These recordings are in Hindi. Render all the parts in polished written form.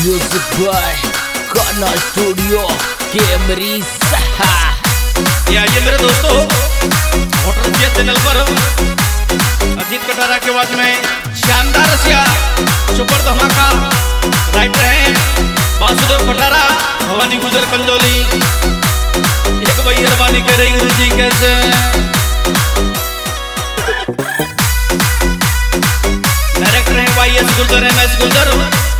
म्यूजिक बाय कान्हा स्टूडियो कैमरी सहा। ये आइए मेरे दोस्तों, होटल के चैनल पर अजीत कटारा के आवाज में शानदार रसिया सुपर धमाका राइटर हैं वासुदेव कटारा, भवानी गुजर कंदोली। एक भाई अरबानी कह रही गुरु जी कैसे डायरेक्टर हैं भाई S Gulzar, M S Gulzar.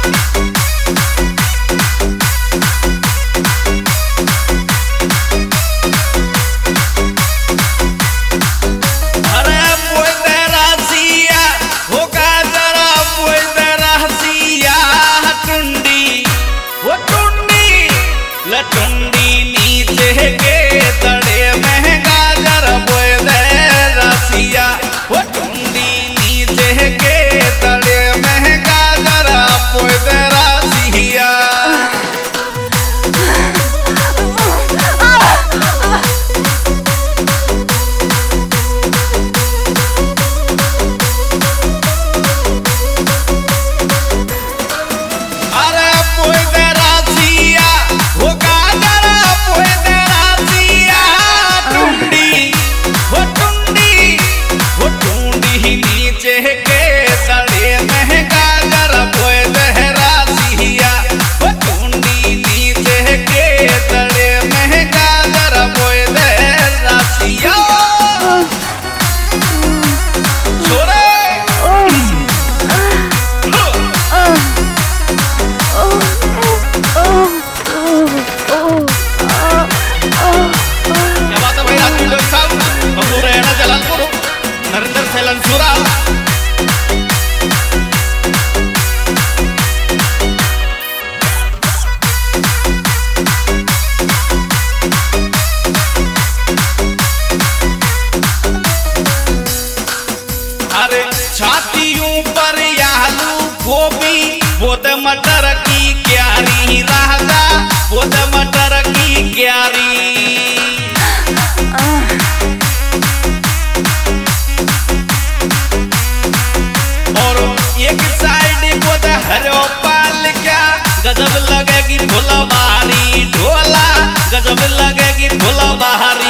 छातियों पर आलू गोभी बोद मटर की क्यारी राजा, बोद मटर की क्यारी। और एक साइड बोद हरो पाल क्या गजब लगेगी ढोला बाहरी, ढोला गजब लगेगी ढोला बाहरी।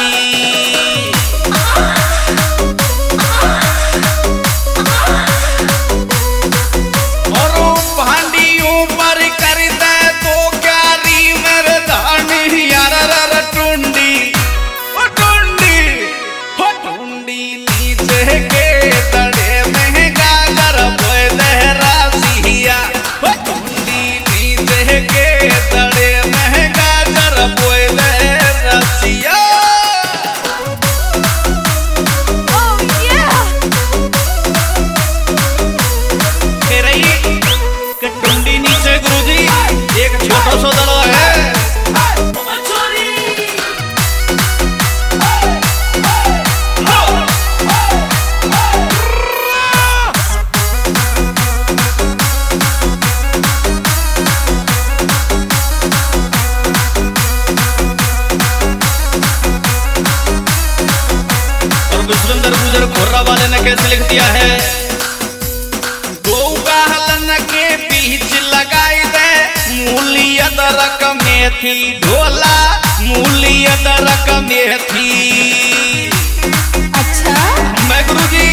घोरा वाले ने कैसे लिख दिया है, गौ हलन के बीच लगाई दे मूली अदरक मेथी, ढोला मूली अदरक मेथी। अच्छा मैं गुरुजी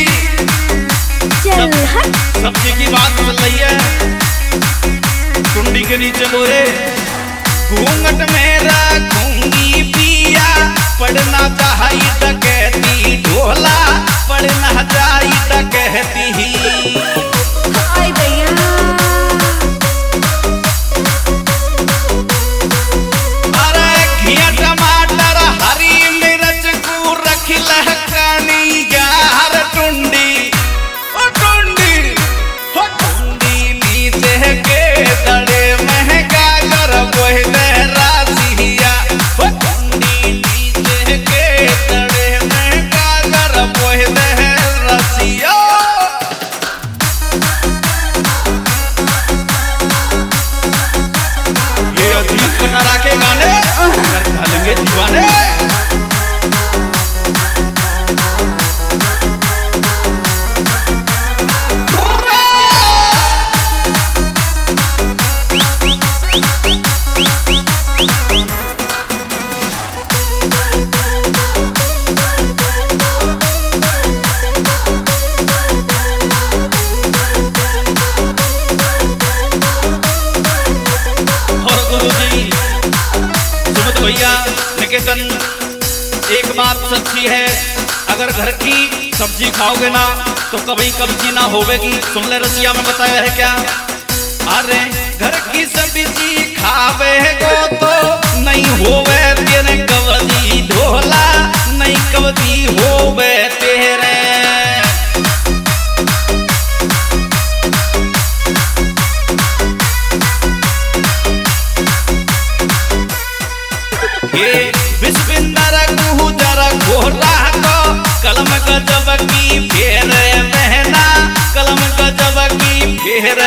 सब्जी की बात चल रही है, कुंडी के नीचे मोरे घूंघट में रखूंगी पिया, पढ़ना चाहिए डकैती, ढोला पढ़ना चाहिए डकैती। हाय भैया अरे घिया टमाटर हरी मिर्च को रख लहकानी यार, टुंडी ओ टुंडी हो टुंडी नीचे के दड़े महंगा कर बोह दे रासिया, हो टुंडी नीचे के दड़े महंगा कर बोह दे रासिया। ये अजीत कटारा के गाने डालेंगे दीवाने। अच्छी है। अगर घर की सब्जी खाओगे ना तो कभी कब्जी ना होवेगी। सुन ले रसिया में बताया है क्या, अरे घर की सब्जी खावे को तो नहीं होवे तेरे कब्जी ढोला, नहीं कब्जी होवे तेरे। ये विश्विंदर गुजर घोड़ा को कलम गजब की फेर बहना, कलम गजब की फेर